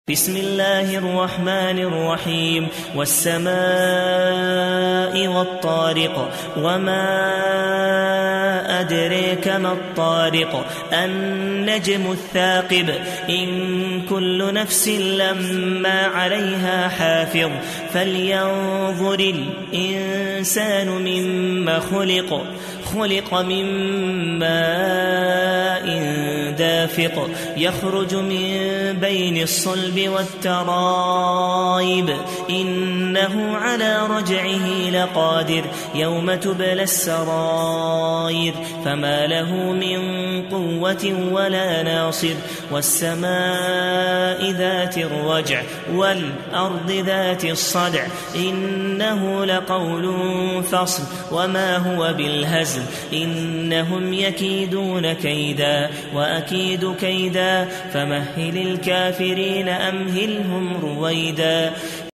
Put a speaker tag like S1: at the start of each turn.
S1: بسم الله الرحمن الرحيم والسماء والطارق وما أدريك ما الطارق النجم الثاقب إن كل نفس لما عليها حافظ فلينظر الإنسان مما خلق من ماء دافق يخرج من بين الصلب والترائب إنه على رجعه لقادر يوم تبلى السرائر فما له من قوة ولا ناصر والسماء ذات الرجع والأرض ذات الصدع إنه لقول فصل وما هو بالهزل إنهم يكيدون كيدا وأكيد كيدا فمهل الكافرين أمهلهم رويدا